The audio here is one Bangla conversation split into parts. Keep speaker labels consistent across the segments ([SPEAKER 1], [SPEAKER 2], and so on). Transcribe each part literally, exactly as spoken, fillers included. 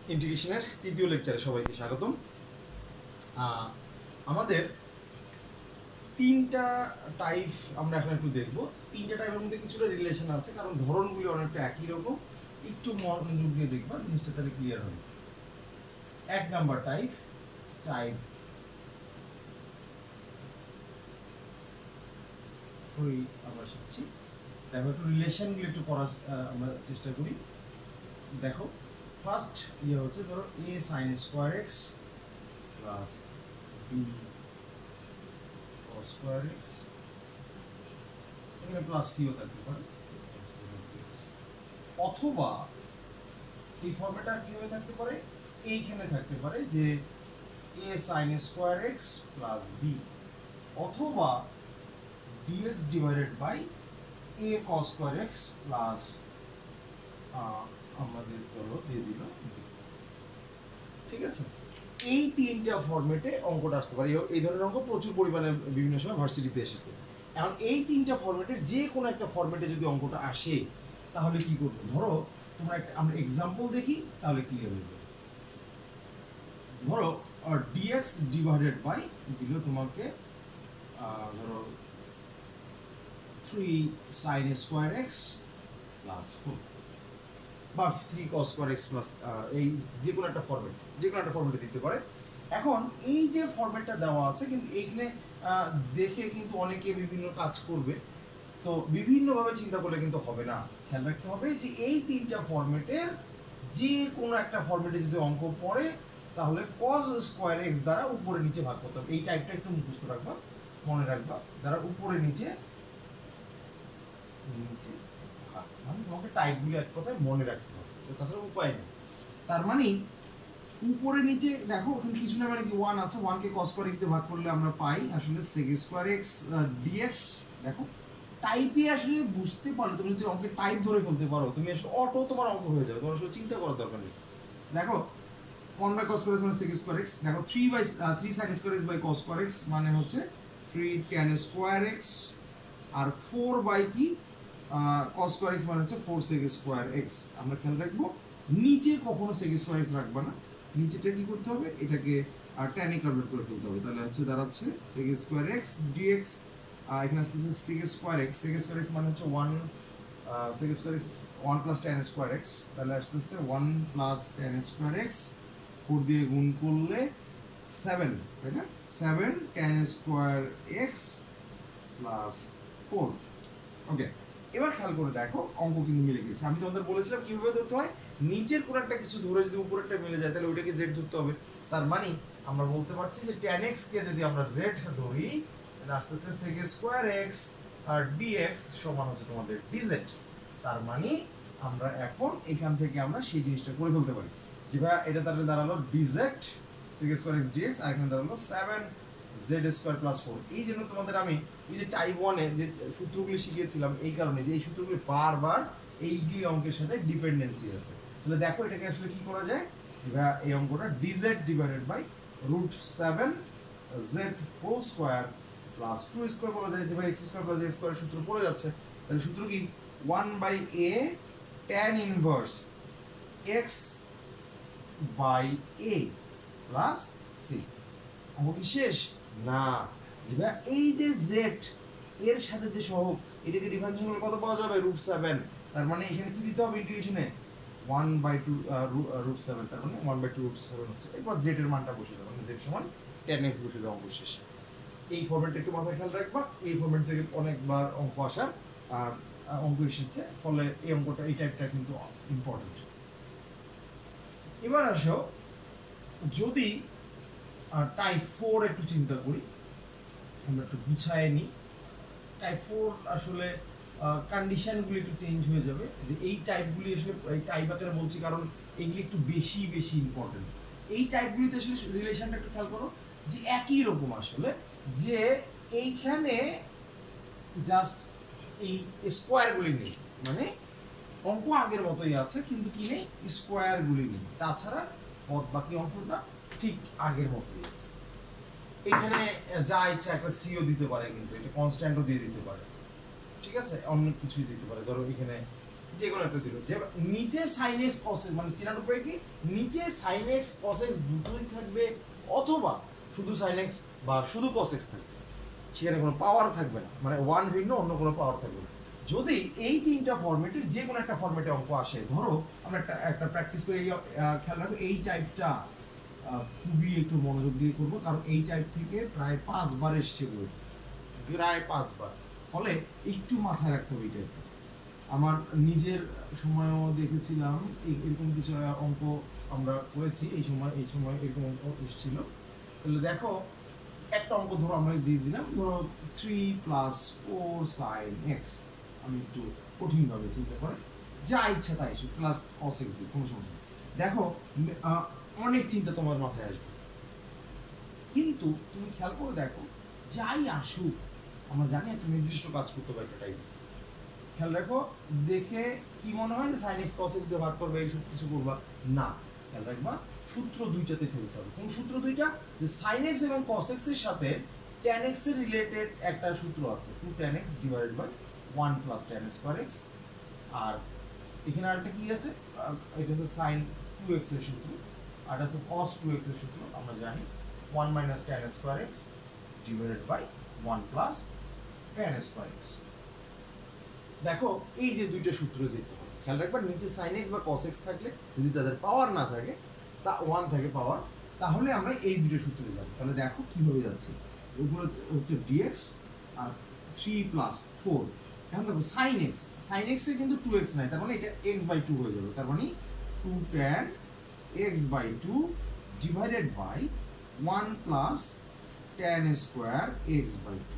[SPEAKER 1] ইন্টিগ্রেশনের তৃতীয় লেকচারে সবাইকে স্বাগতম। আমাদের তিনটা টাইপ আমরা এখন একটু দেখব। তিনটা টাইপের মধ্যে কিছুটা রিলেশন আছে, কারণ ধরনগুলি অনেকটা একই রকম। একটু মনোযোগ দিয়ে দেখবা, জিনিসটা তাহলে ক্লিয়ার হবে। এক নাম্বার টাইপ টাইপ থ্রি আমরা শিখছি। দেখো একটু রিলেশনগুলো একটু করার আমরা চেষ্টা করি। দেখো ফার্স্ট ইয়ে হচ্ছে, ধরো a sin square x plus b cos square x, এখানে প্লাস সিও থাকতে পারে, অথবা এই ফর্মেটটা কিভাবে থাকতে পারে, এইখানে থাকতে পারে যে a sin square x plus b, অথবা dx divided by a cos square x plus আমাদের ধরো দিয়ে দিল, ঠিক আছে। এই তিনটা ফরম্যাটে অঙ্কটা আসতে পারে। এই ধরনের অঙ্ক প্রচুর পরিমাণে বিভিন্ন সময় ভার্সিটিতে এসেছে। এখন এই তিনটা ফরম্যাটের যে কোনো একটা ফরম্যাটে যদি অঙ্কটা আসে, তাহলে কি করবো? ধরো তোমরা একটা আমরা এক্সাম্পল দেখি, তাহলে ক্লিয়ার হয়ে যাবে। ধরো dx ডিভাইডেড বাই দিল তোমাকে ধরো three sin square x plus four, বা three cos square x plus, এই যে কোনো একটা ফরম্যাট, যে কোনো একটা ফরম্যাটে দিতে পারে। এখন এই যে ফরম্যাটটা দেওয়া আছে, কিন্তু এইখানে দেখে কিন্তু অনেকে বিভিন্ন কাজ করবে, তো বিভিন্নভাবে চিন্তা করলে কিন্তু হবে না। খেয়াল রাখতে হবে যে এই তিনটা ফরম্যাটের যে কোনো একটা ফরম্যাটে যদি অঙ্ক পড়ে, তাহলে কস স্কোয়ার এক্স দ্বারা উপরে নিচে ভাগ করতে হবে। এই টাইপটা একটু মুখস্থ রাখবা, মনে রাখবা, দ্বারা উপরে নিচে নিচে ভাগ, মানে তোমাকে টাইপগুলো এক কথায় মনে রাখতে হবে, তাছাড়া উপায় নেই। তার মানে উপরে নিচে দেখো ওখানে কিছু না, মানে কি ওয়ান আছে, ওয়ানকে কস স্কোয়ার এক্স দিয়ে ভাগ করলে আমরা পাই আসলে সেক স্কোয়ার এক্স ডিএক্স। দেখো টাইপে আসলে বুঝতে পারলে, তুমি যদি অঙ্কের টাইপ ধরে ফেলতে পারো, তুমি আসলে অটো তোমার অঙ্ক হয়ে যাবে, তোমার আসলে চিন্তা করার দরকার নেই। দেখো one by cos square x মানে সেক স্কোয়ার এক্স, দেখো three by three sin square x by cos square x মানে হচ্ছে থ্রি ট্যান স্কোয়ার এক্স, আর ফোর বাই কি কস স্কোয়ার এক্স মানে হচ্ছে ফোর সেক স্কোয়ার এক্স। আমরা খেয়াল রাখবো নিচে কখনো সেক স্কোয়ার এক্স রাখবা না, নিচেটা কি করতে হবে, এটাকে ট্যানে কনভার্ট করে ফেলতে হবে। তাহলে হচ্ছে দাঁড়াচ্ছে সেক স্কোয়ার এক্স ডিএক্স, এখানে আসতেছে sec square x, sec square x মানে হচ্ছে one, sec square x one plus tan square x, তাহলে আসতেছে one plus tan square x, four দিয়ে গুণ করলে সেভেন, তাই না? Seven tan square x plus four. Okay, এবার খেয়াল করে দেখো অঙ্ক কিন্তু মিলে গেছে। আমি তোমাদের বলেছিলাম কিভাবে ধরতে হয়, নিচের কোনো একটা কিছু ধরে যদি উপরেরটা মিলে যায়, তাহলে ওইটাকে জেড ধরতে হবে। তার মানে আমরা বলতে পারছি যে ট্যান এক্স কে যদি আমরা জেড ধরি, তাহলে আসতেছে সেক স্কোয়ার এক্স আর ডিএক্স সমান হচ্ছে তোমাদের ডিজেড। তার মানে আমরা এখন এখান থেকে আমরা সেই জিনিসটা করে ফেলতে পারি, যে ভাই এটা তাহলে দাঁড়ালো dz sec square x dx, আর এখানে দাঁড়ালো seven z square plus four. এই জন্য তোমাদের আমি ওই যে টাইপ ওয়ানে যে সূত্রগুলি শিখিয়েছিলাম, এই কারণে যে এই সূত্রগুলি বারবার এইগুলি অঙ্কের সাথে ডিপেন্ডেন্সি আছে। তাহলে দেখো এটাকে আসলে কি করা যায়, এই অঙ্কটা dz divided by root seven z whole square plus two square বলা যায়, যে ভাই x square plus x square সূত্র পড়ে যাচ্ছে। তাহলে সূত্র কি, one by a tan inverse x by a plus c. অঙ্ক কি শেষ? না, যেটা এই যে জেড এর সাথে যে সহগ, এটাকে ডিফারেন্সিয়েশন করলে কত পাওয়া যাবে, রুট সেভেন। তার মানে এখানে কি দিতে হবে ইন্টিগ্রেশনে, one by two root seven, তার মানে one by two root seven হচ্ছে। এরপর জেড এর মানটা বসে দেবো, মানে জেড সমান টেন এক্স বসে দেবো, অঙ্ক শেষ। এই ফরম্যাটটা একটু মাথায় খেয়াল রাখবা, এই ফরম্যাট থেকে অনেকবার অঙ্ক আসার আর অঙ্ক এসেছে, ফলে এই অঙ্কটা এই টাইপটা কিন্তু ইম্পর্টেন্ট। এবার আসো যদি টাইপ ফোর একটু চিন্তা করি, আমরা একটু গুছায় নিই। টাইপ ফোর আসলে কন্ডিশনগুলি একটু চেঞ্জ হয়ে যাবে, যে এই টাইপগুলি আসলে এই টাইপ আকারে বলছি কারণ এগুলি একটু বেশি বেশি ইম্পর্টেন্ট। এই টাইপগুলিতে আসলে রিলেশনটা একটু খেয়াল করো, যে একই রকম আসলে, যে এইখানে জাস্ট এই স্কোয়ারগুলি নেই, মানে অঙ্ক আগের মতোই আছে, কিন্তু কি নেই, স্কোয়ারগুলি নেই। তাছাড়া পদ বাকি অংশটা ঠিক আগের মতোই আছে। এখানে যা ইচ্ছা একটা সিও দিতে পারে, কিন্তু এটা কনস্ট্যান্টও দিয়ে দিতে পারে, ঠিক আছে, অন্য কিছুই দিতে পারে। ধরো এখানে যে কোনো একটা দিল, যে নিচে সাইন এক্স কস এক্স, মানে চেনার উপরে কি নিচে সাইন এক্স কস এক্স দুটোই থাকবে, অথবা শুধু সাইন এক্স বা শুধু কস এক্স থাকবে, সেখানে কোনো পাওয়ার থাকবে না, মানে ওয়ান ভিন্ন অন্য কোনো পাওয়ার থাকবে না। যদি এই তিনটা ফরম্যাটের যে কোনো একটা ফরম্যাটে অঙ্ক আসে, ধরো আমরা একটা একটা প্র্যাকটিস করে খেয়াল রাখো, এই টাইপটা খুবই একটু মনোযোগ দিয়ে করবো, কারণ এই টাইপ থেকে প্রায় পাঁচবার এসছে বই, প্রায় পাঁচবার, ফলে একটু মাথায় রাখতে হবে এই টাইপটা। আমার নিজের সময়ও দেখেছিলাম এরকম কিছু অঙ্ক আমরা করেছি, এই সময় এই সময় এরকম অঙ্ক এসেছিল। তাহলে দেখো একটা অঙ্ক ধরো আমরা দিয়ে দিলাম, ধরো three plus four sin x, আমি একটু কঠিনভাবে চিন্তা করে যা ইচ্ছা তাই এসে প্লাস কস এক্স দিই, কোনো সমস্যা নেই। দেখো অনেক চিন্তা তোমার মাথায় আসবে, কিন্তু তুমি খেয়াল করে দেখো যাই আসুক আমরা জানি একটা নির্দিষ্ট কাজ করতে হবে একটা টাইপে। খেয়াল রাখো, দেখে কি মনে হয় যে সাইন এক্স কস এক্স দিয়ে ভাগ করবে এইসব কিছু করবা না, খেয়াল রাখবা সূত্র দুইটাতে ফেলতে হবে। কোন সূত্র দুইটা? যে সাইন এক্স এবং কস এক্স এর সাথে ট্যান এক্স এর রিলেটেড একটা সূত্র আছে, two tan x divided by one plus tan square x, আর এখানে আরেকটা কি আছে, এটা হচ্ছে সাইন টু এক্স এর সূত্র, আর এটা হচ্ছে কস টু এক্স এর সূত্র, আমরা জানি one minus tan square x divided by one plus tan square x. দেখো এই যে দুইটা সূত্র যেতে হবে, খেয়াল রাখবা নিচে সাইন এক্স বা কস এক্স থাকলে যদি তাদের পাওয়ার না থাকে, তা ওয়ান থাকে পাওয়ার, তাহলে আমরা এই দুটো সূত্রে যাব। তাহলে দেখো কিভাবে যাচ্ছে, উপরে হচ্ছে ডিএক্স আর থ্রি প্লাস ফোর, এখন দেখো সাইন এক্স, সাইন এক্স এ কিন্তু টু এক্স নাই, তার মানে এটা এক্স বাই টু হয়ে যাবে, তার মানে two tan x by two divided by one plus tan square x by two.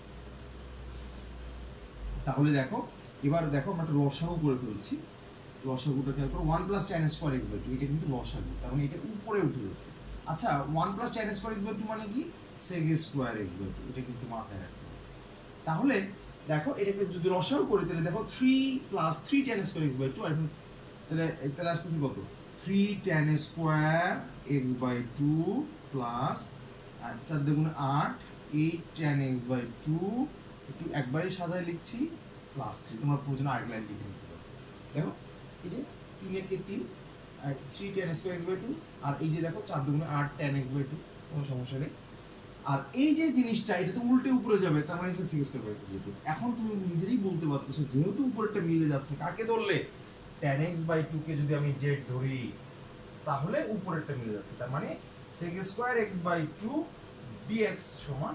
[SPEAKER 1] তাহলে দেখো এবার দেখো আমরা একটা লসাগু করে ফেলছি, লসাগুটা খেয়াল করো, one plus tan square x by two, এটা কিন্তু লসাগু, তার মানে এটা উপরে উঠে যাচ্ছে। আচ্ছা one plus tan square x by two মানে কি, sec square x by two, এটা কিন্তু মাথায় রাখতে হবে। তাহলে দেখো এটাকে যদি লসাগু করি তাহলে দেখো three plus three tan square x by two, আর তাহলে তাহলে আসতেছে কত, three tan square x by two plus আর চার দুগুণে আট, eight tan x by two, একটু একবারই সাজায় লিখছি, প্লাস থ্রি, তোমার প্রয়োজন আরেক লাইন লিখে নিতে পারো। দেখো এই যে তিনের কে তিন, আর three tan square x by two, আর এই যে দেখো চার দুগুণে আট ট্যান এক্স বাই টু, কোনো সমস্যা নেই। আর এই যে জিনিসটা এটা তো উল্টে উপরে যাবে, তার মানে এটা সিক্স স্কোয়ার বাই টু। এখন তুমি নিজেরই বলতে পারতেছো যেহেতু উপরেরটা মিলে যাচ্ছে, কাকে ধরলে, ট্যান এক্স বাই টু কে যদি আমি জেড ধরি তাহলে উপরেরটা মিলে যাচ্ছে, তার মানে sec square x by two dx সমান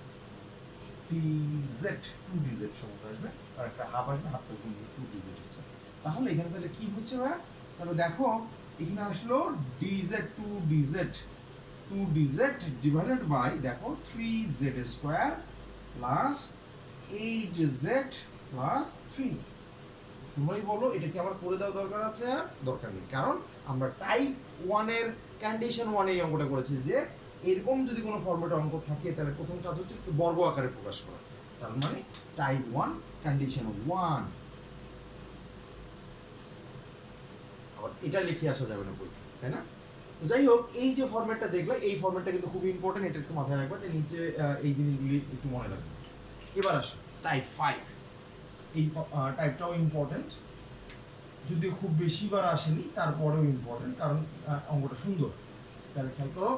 [SPEAKER 1] ডিজেড, টু ডিজেড সমতা আসবে, আর একটা হাফ আসবে, হাফটা গুণ টু ডিজেড হচ্ছে। তাহলে এখানে তাহলে কি হচ্ছে ভাই, তাহলে দেখো এখানে আসলো dz, two dz, two dz divided by দেখো three z square plus eight z plus three. তোমরাই বলো এটা কি আমার করে দেওয়া দরকার আছে? আর দরকার নেই, কারণ আমরা টাইপ ওয়ানের কন্ডিশন ওয়ানে এই অঙ্কটা করেছি যে এরকম যদি কোনো ফরম্যাটে অঙ্ক থাকে তাহলে প্রথম কাজ হচ্ছে একটু বর্গ আকারে প্রকাশ করা, তার মানে টাইপ ওয়ান কন্ডিশন ওয়ান। আবার এটা লিখে আসা যাবে না পরীক্ষা, তাই না? তো যাই হোক, এই যে ফরম্যাটটা দেখলে এই ফরম্যাটটা কিন্তু খুব ইম্পর্টেন্ট, এটা একটু মাথায় রাখবা যে নিচে এই জিনিসগুলি একটু মনে রাখবে। এবার আসো টাইপ ফাইভ, এই টাইপটাও ইম্পর্টেন্ট, যদিও খুব বেশিবার আসেনি তারপরেও ইম্পর্টেন্ট, কারণ অঙ্কটা সুন্দর। তাহলে খেয়াল করো,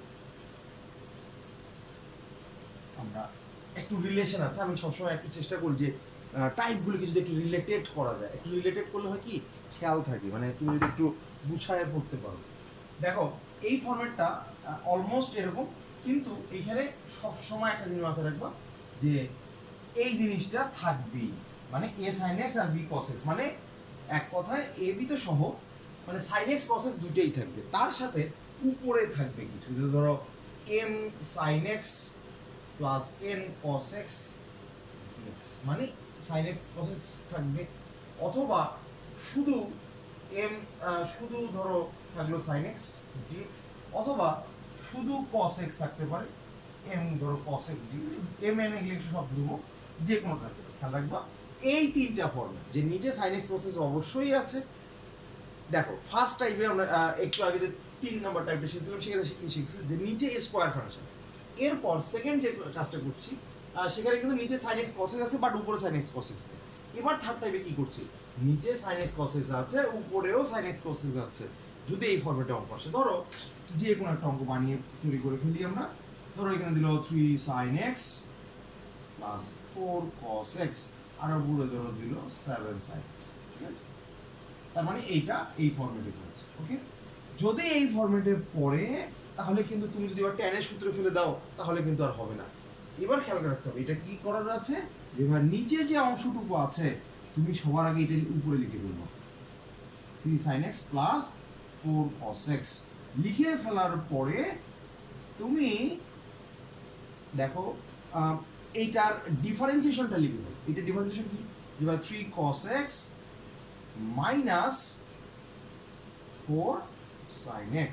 [SPEAKER 1] আমরা একটু রিলেশন আছে, আমি সবসময় একটু চেষ্টা করি যে টাইপগুলিকে যদি একটু রিলেটেড করা যায়, একটু রিলেটেড করলে হয় কি খেয়াল থাকে, মানে তুমি যদি একটু গুছায় পড়তে পারো। দেখো এই ফরম্যাটটা অলমোস্ট এরকম, কিন্তু এইখানে সবসময় একটা জিনিস মাথায় রাখবা যে এই জিনিসটা থাকবেই, মানে এ সাইন এক্স আর বি কস এক্স, মানে এক কথায় এ বি তো সহ, মানে সাইন এক্স কস এক্স দুইটাই থাকবে, তার সাথে উপরে থাকবে কিছু, যদি ধরো m sin x plus n cos x dx, মানে সাইন এক্স কস এক্স থাকবে, অথবা শুধু এম শুধু ধরো থাকলো সাইন এক্স ডিএক্স, অথবা শুধু কস এক্স থাকতে পারে, এম ধরো cos x dx, m n এগুলো একটু সব দেবো, যে কোনো থাকতে পারে। খেয়াল রাখবা এই তিনটা ফর্মে যে নিচে সাইন এক্স কস এক্স অবশ্যই আছে। দেখো ফার্স্ট টাইপে আমরা একটু আগে যে তিন নম্বর টাইপটা শিখেছিলাম সেখানে শিখছি যে নিচে স্কোয়ার ফাংশন, এরপর সেকেন্ড যে কাজটা করছি সেখানে কিন্তু নিচে সাইন এক্স কস এক্স আছে বাট উপরে সাইন এক্স কস এক্স নেই। এবার থার্ড টাইপে কি করছি, নিচে sin x cos x আছে, উপরেও sin x cos x আছে। যদি এই ফরম্যাটে অঙ্ক আসে, ধরো যে কোনো একটা অঙ্ক বানিয়ে তৈরি করে ফেলি আমরা। ধরো এখানে দিল three sin x plus four cos x, আর উপরে ধরো দিল সেভেন sin x, ঠিক আছে? তার মানে এইটা এই ফরম্যাটে করেছে, ওকে? যদি এই ফরম্যাটে পড়ে তাহলে কিন্তু তুমি যদি এবার tan এর সূত্রে ফেলে দাও তাহলে কিন্তু আর হবে না। এবার খেয়াল রাখতে হবে এটা কি করার আছে, যে ভাই নিচের যে অংশটুকু আছে তুমি সবার আগে এটা উপরে লিখে ফেলবো, three sin x plus four cos x লিখে ফেলার পরে তুমি দেখো এইটার ডিফারেন্সিয়েশনটা লিখে ফেলো। এটা ডিফারেন্সিয়েশন কি, যে ভাই three cos x minus four sin x।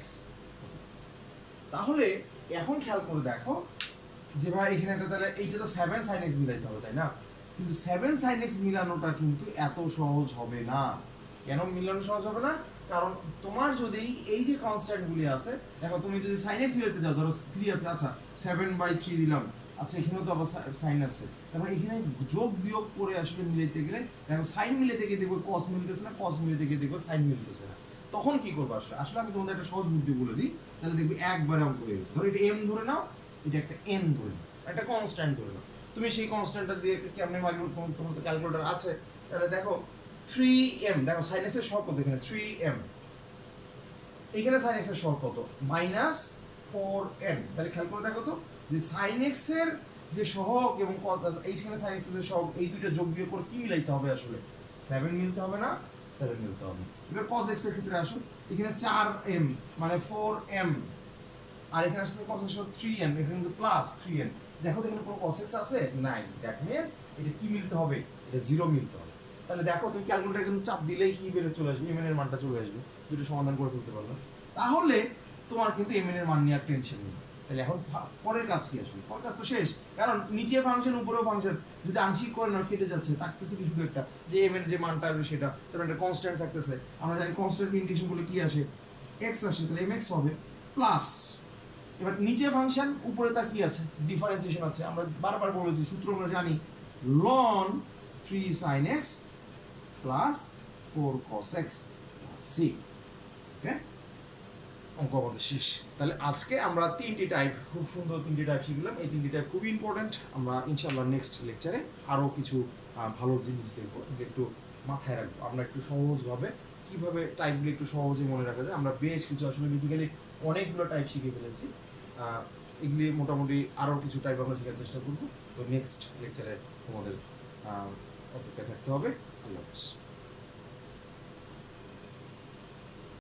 [SPEAKER 1] তাহলে এখন খেয়াল করে দেখো যে ভাই এখানে একটা তাহলে এইটা তো সেভেন sin x মিলাইতে হবে, তাই না? কিন্তু সেভেন sin x মিলানোটা কিন্তু এত সহজ হবে না। কেন মিলানো সহজ হবে না? কারণ তোমার যদি এই যে কনস্ট্যান্টগুলি আছে, দেখো তুমি যদি sin x মিলাতে যাও, ধরো থ্রি আছে, আচ্ছা সেভেন বাই থ্রি দিলাম, আচ্ছা এখানেও তো আবার সাইন আছে, তারপরে এখানে যোগ বিয়োগ করে আসলে মিলাইতে গেলে দেখো সাইন মিলাতে গিয়ে দেখবো কস মিলতেছে না, কস মিলাতে গিয়ে দেখবো সাইন মিলতেছে না। তখন কি করবো আসলে? আসলে আমি তোমাদের একটা সহজ বুদ্ধি বলে দিই, তাহলে দেখবি একবারে অঙ্ক হয়ে গেছে। ধরো এটা এম ধরে নাও, এটা একটা এন ধরে নাও, একটা কনস্ট্যান্ট ধরে নাও। তুমি সেই কনস্ট্যান্টটা দিয়ে কেমনে মারি, তোমার তো ক্যালকুলেটর আছে, তাহলে দেখো থ্রি এম, দেখো সাইন এক্স এর সহগ কত এখানে, থ্রি এম, এখানে সাইন এক্স এর সহগ কত, মাইনাস ফোর এন। তাহলে খেয়াল করে দেখো তো যে সাইন এক্স এর যে সহগ এবং এইখানে সাইন এক্স এর সহগ, এই দুইটা যোগ বিয়োগ করে কি মিলাইতে হবে আসলে? সেভেন মিলতে হবে না? সেভেন মিলতে হবে। এবার cos x এর ক্ষেত্রে আসো, এখানে চার এম মানে ফোর এম, আর এখানে আসছে cos x থ্রি এম, এখানে কিন্তু প্লাস থ্রি এম। দেখো এখানে কোনো cos x আছে? নাই। দ্যাট মিন্স এটা কি মিলতে হবে? এটা জিরো মিলতে হবে। তাহলে দেখো তুমি ক্যালকুলেটর কিন্তু চাপ দিলেই কি বের চলে আসবে, এম এর মানটা চলে আসবে, দুটো সমাধান করে ফেলতে পারলো। তাহলে তোমার কিন্তু এম এর মান নিয়ে আর টেনশন নেই। তাহলে এখন পরের কাজ কি আসবে? পরের কাজ তো শেষ, কারণ নিচে ফাংশন উপরেও ফাংশন, যদি আংশিক করে না কেটে যাচ্ছে, থাকতেছে কিছু একটা যে এম এর যে মানটা আসবে সেটা, তার একটা কনস্ট্যান্ট থাকতেছে। আমরা জানি কনস্ট্যান্ট ইন্টিগ্রেশন বলে কি আসে, এক্স আসে, তাহলে এম এক্স হবে প্লাস, এবার নিচে ফাংশন উপরে তার কি আছে, ডিফারেন্সিয়েশন আছে। আমরা বারবার বলেছি সূত্র আমরা জানি, ln three sin x plus four cos x plus c। Okay, অঙ্ক আমাদের শেষ। তাহলে আজকে আমরা তিনটি টাইপ, খুব সুন্দর তিনটি টাইপ শিখলাম। এই তিনটি টাইপ খুবই ইম্পর্টেন্ট। আমরা ইনশাআল্লাহ নেক্সট লেকচারে আরও কিছু ভালো জিনিস দেখবো, একটু মাথায় রাখবো। আমরা একটু সহজভাবে কীভাবে টাইপগুলো একটু সহজে মনে রাখা যায়। আমরা বেশ কিছু আসলে বেসিক্যালি অনেকগুলো টাইপ শিখে ফেলেছি, এগুলি মোটামুটি আরও কিছু টাইপ আমরা শেখার চেষ্টা করবো। তো নেক্সট লেকচারে তোমাদের অপেক্ষা থাকতে হবে। আল্লাহ হাফিজ।